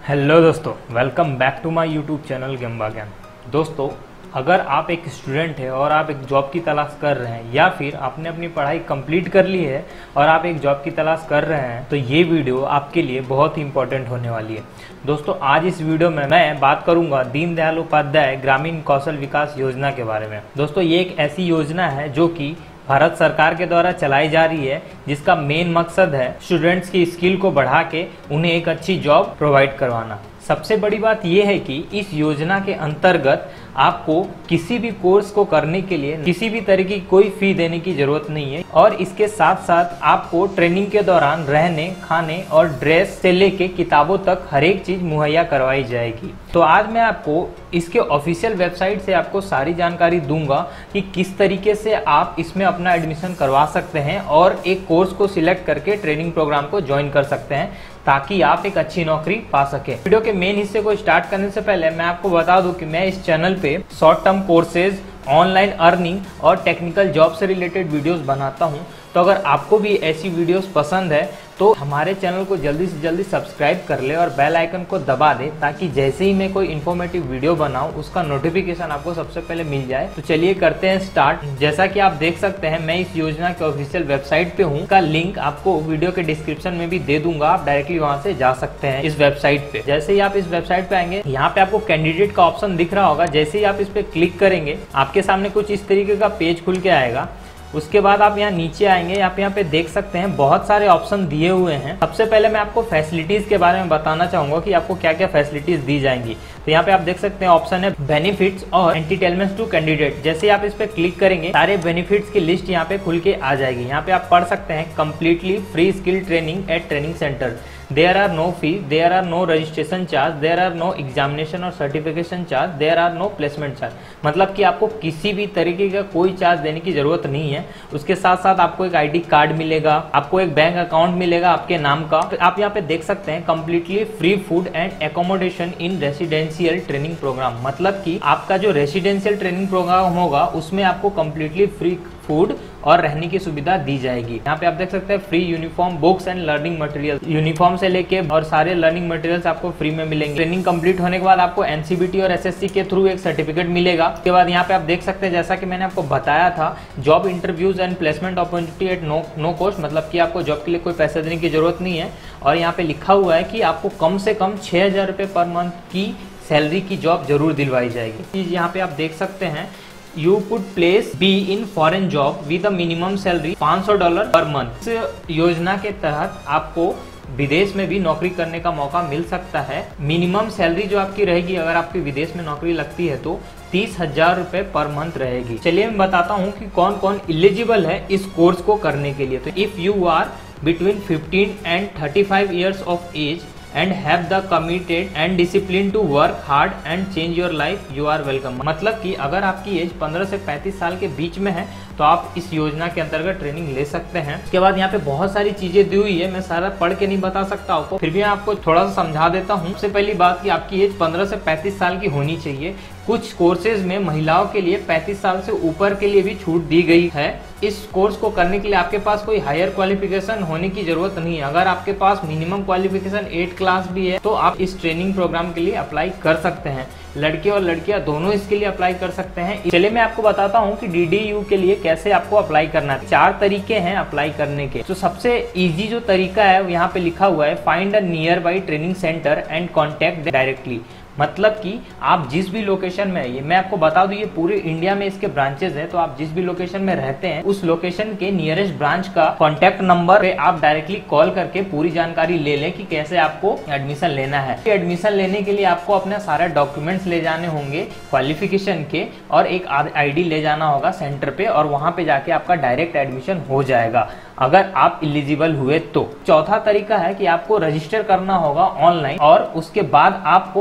Hello दोस्तों, welcome back to my YouTube channel Gemba Gyan. दोस्तों, अगर आप एक स्टूडेंट हैं और आप एक जॉब की तलाश कर रहे हैं या फिर आपने अपनी पढ़ाई कंप्लीट कर ली है और आप एक जॉब की तलाश कर रहे हैं तो ये वीडियो आपके लिए बहुत ही इंपॉर्टेंट होने वाली है। दोस्तों, आज इस वीडियो में मैं बात करूंगा दीनदयाल उपाध्याय ग्रामीण कौशल विकास योजना के बारे में। दोस्तों, ये एक ऐसी योजना है जो कि भारत सरकार के द्वारा चलाई जा रही है, जिसका मेन मकसद है स्टूडेंट्स की स्किल को बढ़ा के उन्हें एक अच्छी जॉब प्रोवाइड करवाना। सबसे बड़ी बात यह है कि इस योजना के अंतर्गत आपको किसी भी कोर्स को करने के लिए किसी भी तरह की कोई फी देने की जरूरत नहीं है और इसके साथ साथ आपको ट्रेनिंग के दौरान रहने, खाने और ड्रेस से लेके किताबों तक हर एक चीज मुहैया करवाई जाएगी। तो आज मैं आपको इसके ऑफिशियल वेबसाइट से आपको सारी जानकारी दूंगा कि किस तरीके से आप इसमें अपना एडमिशन करवा सकते हैं और एक कोर्स को सिलेक्ट करके ट्रेनिंग प्रोग्राम को ज्वाइन कर सकते हैं ताकि आप एक अच्छी नौकरी पा सके। वीडियो के मेन हिस्से को स्टार्ट करने से पहले मैं आपको बता दूं कि मैं इस चैनल पे short term courses, online earning और टेक्निकल जॉब से रिलेटेड वीडियोस बनाता हूं। तो अगर आपको भी ऐसी वीडियोस पसंद है तो हमारे चैनल को जल्दी से जल्दी सब्सक्राइब कर ले और बेल आइकन को दबा दे ताकि जैसे ही मैं कोई इन्फॉर्मेटिव वीडियो बनाऊं उसका नोटिफिकेशन आपको सबसे पहले मिल जाए। तो चलिए करते हैं स्टार्ट। जैसा कि आप देख सकते हैं, मैं इस योजना के ऑफिशियल वेबसाइट पे हूँ। का लिंक आपको वीडियो के डिस्क्रिप्शन में भी दे दूंगा, आप डायरेक्टली वहां से जा सकते हैं इस वेबसाइट पे। जैसे ही आप इस वेबसाइट पे आएंगे, यहाँ पे आपको कैंडिडेट का ऑप्शन दिख रहा होगा। जैसे ही आप इस पे क्लिक करेंगे, आपके सामने कुछ इस तरीके का पेज खुल के आएगा। उसके बाद आप यहाँ नीचे आएंगे, आप यहाँ पे देख सकते हैं बहुत सारे ऑप्शन दिए हुए हैं। सबसे पहले मैं आपको फैसिलिटीज के बारे में बताना चाहूंगा कि आपको क्या क्या फैसिलिटीज दी जाएंगी। तो यहाँ पे आप देख सकते हैं ऑप्शन है बेनिफिट्स और एंटीटेलमेंट्स टू कैंडिडेट। जैसे आप इस पे क्लिक करेंगे, सारे बेनिफिट्स की लिस्ट यहाँ पे खुल के आ जाएगी। यहाँ पे आप पढ़ सकते हैं completely free skill training at training center, there are no fee, there are no registration charge, there are no examination और certification charge, there are no placement charge। मतलब कि आपको किसी भी तरीके का कोई चार्ज देने की जरूरत नहीं है। उसके साथ साथ आपको एक आईडी कार्ड मिलेगा, आपको एक बैंक अकाउंट मिलेगा आपके नाम का। आप यहाँ पे देख सकते हैं completely free food and accommodation in residential training program. मतलब कि आपका जो रेसिडेंशियल ट्रेनिंग प्रोग्राम होगा उसमें आपको कंप्लीटली फ्री फूड और रहने की सुविधा दी जाएगी। यहाँ पे आप देख सकते हैं free uniform, books and learning material. Uniform से लेके और सारे लर्निंग मटेरियल्स आपको फ्री में मिलेंगे। ट्रेनिंग कंप्लीट होने के बाद आपको एनसीबीटी और एसएससी के थ्रू एक सर्टिफिकेट मिलेगा। उसके बाद यहाँ पे आप देख सकते हैं, जैसा कि मैंने आपको बताया था, job interviews and placement opportunity at no cost. मतलब कि आपको जॉब के लिए कोई पैसे देने की जरूरत नहीं है। और यहाँ पे लिखा हुआ है कि आपको कम से कम 6,000 रुपये पर मंथ की सैलरी की जॉब जरूर दिलवाई जाएगी। चीज यहाँ पे आप देख सकते हैं, You could place be in foreign job with a minimum salary $500 per month. इस योजना के तहत आपको विदेश में भी नौकरी करने का मौका मिल सकता है। मिनिमम सैलरी जो आपकी रहेगी, अगर आपकी विदेश में नौकरी लगती है तो 30,000 रुपये पर मंथ रहेगी। चलिए मैं बताता हूँ कि कौन कौन एलिजिबल है इस कोर्स को करने के लिए। तो if you are between 15 and 35 years of age and have the committed and discipline to work hard and change your life, you are welcome। मतलब कि अगर आपकी एज 15 से 35 साल के बीच में है तो आप इस योजना के अंतर्गत ट्रेनिंग ले सकते हैं। उसके बाद यहाँ पे बहुत सारी चीजें दी हुई है, मैं सारा पढ़ के नहीं बता सकता आपको, फिर भी मैं आपको थोड़ा सा समझा देता हूँ। सबसे पहली बात कि आपकी एज 15 से 35 साल की होनी चाहिए। कुछ कोर्सेज में महिलाओं के लिए 35 साल से ऊपर के लिए भी छूट दी गई है। इस कोर्स को करने के लिए आपके पास कोई हायर क्वालिफिकेशन होने की जरूरत नहीं है। अगर आपके पास मिनिमम क्वालिफिकेशन 8 क्लास भी है तो आप इस ट्रेनिंग प्रोग्राम के लिए अप्लाई कर सकते हैं। लड़के और लड़कियां दोनों इसके लिए अप्लाई कर सकते हैं। चलिए मैं आपको बताता हूं कि DDU के लिए कैसे आपको अप्लाई करना है। 4 तरीके हैं अप्लाई करने के। तो सबसे इजी जो तरीका है यहाँ पे लिखा हुआ है, find a nearby training center and contact directly. मतलब कि आप जिस भी लोकेशन में है, ये मैं आपको बता दूं, ये पूरे इंडिया में इसके ब्रांचेस हैं। तो आप जिस भी लोकेशन में रहते हैं उस लोकेशन के नियरेस्ट ब्रांच का कॉन्टैक्ट नंबर पे आप डायरेक्टली कॉल करके पूरी जानकारी ले लें कि कैसे आपको एडमिशन लेना है। एडमिशन लेने के लिए आपको अपने सारे डॉक्यूमेंट्स ले जाने होंगे क्वालिफिकेशन के, और एक आईडी ले जाना होगा सेंटर पे, और वहां पे जाके आपका डायरेक्ट एडमिशन हो जाएगा अगर आप एलिजिबल हुए तो। चौथा तरीका है कि आपको रजिस्टर करना होगा ऑनलाइन, और उसके बाद आपको अपने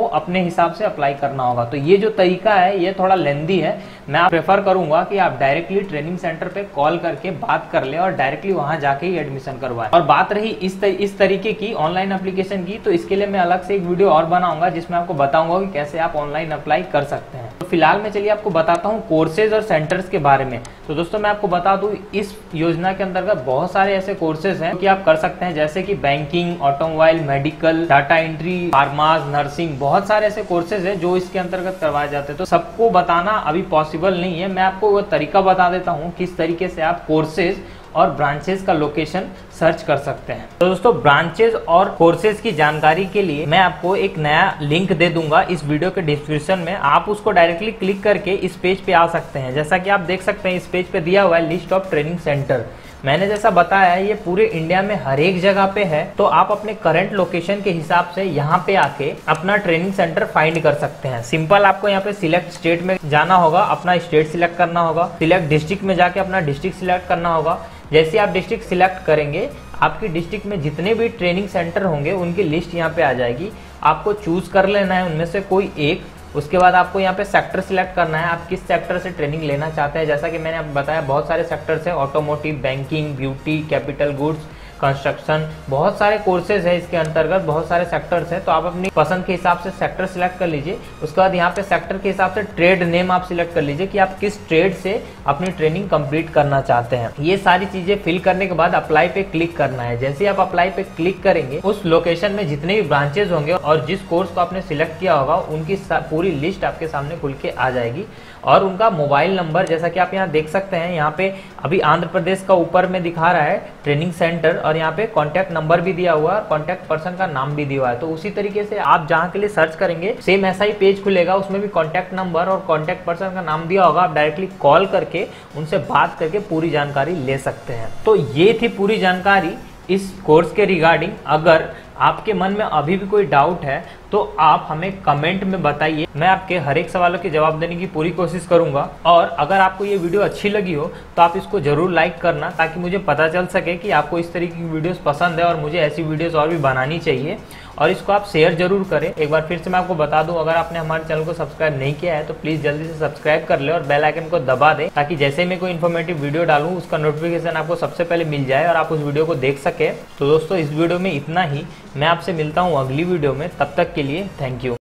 हिसाब से अप्लाई करना होगा। तो ये जो तरीका है ये थोड़ा लेंदी है, मैं प्रेफर करूंगा कि आप डायरेक्टली ट्रेनिंग सेंटर पे कॉल करके बात कर ले और डायरेक्टली वहां जाके ही एडमिशन करवाएं। और बात रही इस तरीके की ऑनलाइन एप्लीकेशन की, तो इसके लिए मैं अलग से एक वीडियो और बनाऊंगा जिसमें आपको बताऊंगा कि कैसे आप ऑनलाइन अप्लाई कर सकते हैं। तो फिलहाल मैं चलिए आपको बताता हूँ कोर्सेज और सेंटर्स के बारे में। तो दोस्तों मैं आपको बता दूं, इस योजना के अंतर्गत बहुत सारे ऐसे कोर्सेज हैं कि आप कर सकते हैं, जैसे कि banking, automobile, medical, data entry, pharmas, nursing, बहुत सारे ऐसे कोर्सेज हैं जो इसके अंतर्गत करवाए जाते हैं। तो सबको बताना अभी पॉसिबल नहीं है, मैं आपको वो तरीका बता देता हूँ किस तरीके से आप कोर्सेज और ब्रांचेस का लोकेशन सर्च कर सकते हैं। तो दोस्तों ब्रांचेस और कोर्सेज की जानकारी के लिए मैं आपको एक नया लिंक दे दूंगा इस वीडियो के डिस्क्रिप्शन में, आप उसको डायरेक्टली क्लिक करके इस पेज पे आ सकते हैं। जैसा कि आप देख सकते हैं इस पेज पे दिया हुआ है लिस्ट ऑफ ट्रेनिंग सेंटर। मैंने जैसा बताया है ये पूरे इंडिया में हर एक जगह पे है, तो आप अपने करंट लोकेशन के हिसाब से यहाँ पे आके अपना ट्रेनिंग सेंटर फाइंड कर सकते हैं। सिंपल आपको यहाँ पे सिलेक्ट स्टेट में जाना होगा, अपना स्टेट सिलेक्ट करना होगा, सिलेक्ट डिस्ट्रिक्ट में जाके अपना डिस्ट्रिक्ट सिलेक्ट करना होगा। जैसे आप डिस्ट्रिक्ट सिलेक्ट करेंगे आपकी डिस्ट्रिक्ट में जितने भी ट्रेनिंग सेंटर होंगे उनकी लिस्ट यहाँ पे आ जाएगी, आपको चूज कर लेना है उनमें से कोई एक। उसके बाद आपको यहाँ पे सेक्टर सिलेक्ट करना है, आप किस सेक्टर से ट्रेनिंग लेना चाहते हैं। जैसा कि मैंने आपको बताया बहुत सारे सेक्टर्स हैं, automotive, banking, beauty, capital goods, construction, बहुत सारे कोर्सेज है इसके अंतर्गत, बहुत सारे सेक्टर्स हैं। तो आप अपनी पसंद के हिसाब से सेक्टर सिलेक्ट कर लीजिए। उसके बाद यहाँ पे सेक्टर के हिसाब से ट्रेड नेम आप सिलेक्ट कर लीजिए कि आप किस ट्रेड से अपनी ट्रेनिंग कंप्लीट करना चाहते हैं। ये सारी चीजें फिल करने के बाद अप्लाई पे क्लिक करना है। जैसे ही आप अप्लाई पे क्लिक करेंगे उस लोकेशन में जितने भी ब्रांचेज होंगे और जिस कोर्स को आपने सिलेक्ट किया होगा उनकी पूरी लिस्ट आपके सामने खुल के आ जाएगी और उनका मोबाइल नंबर, जैसा कि आप यहाँ देख सकते हैं, यहाँ पे अभी आंध्र प्रदेश का ऊपर में दिखा रहा है ट्रेनिंग सेंटर और यहाँ पे कॉन्टैक्ट नंबर भी दिया हुआ है, कॉन्टैक्ट पर्सन का नाम भी दिया हुआ है। तो उसी तरीके से आप जहाँ के लिए सर्च करेंगे सेम ऐसा ही पेज खुलेगा, उसमें भी कॉन्टैक्ट नंबर और कॉन्टैक्ट पर्सन का नाम दिया होगा। आप डायरेक्टली कॉल करके उनसे बात करके पूरी जानकारी ले सकते हैं। तो ये थी पूरी जानकारी इस कोर्स के रिगार्डिंग। अगर आपके मन में अभी भी कोई डाउट है तो आप हमें कमेंट में बताइए, मैं आपके हर एक सवालों के जवाब देने की पूरी कोशिश करूंगा। और अगर आपको ये वीडियो अच्छी लगी हो तो आप इसको जरूर लाइक करना, ताकि मुझे पता चल सके कि आपको इस तरीके की वीडियोस पसंद है और मुझे ऐसी वीडियोस और भी बनानी चाहिए। और इसको आप शेयर जरूर करें। एक बार फिर से मैं आपको बता दूं, अगर आपने हमारे चैनल को सब्सक्राइब नहीं किया है तो प्लीज जल्दी से सब्सक्राइब कर ले और बेल आइकन को दबा दें, ताकि जैसे मैं कोई इन्फॉर्मेटिव वीडियो डालूं उसका नोटिफिकेशन आपको सबसे पहले मिल जाए और आप उस वीडियो को देख सके। तो दोस्तों इस वीडियो में इतना ही, मैं आपसे मिलता हूँ अगली वीडियो में, तब तक के लिए थैंक यू।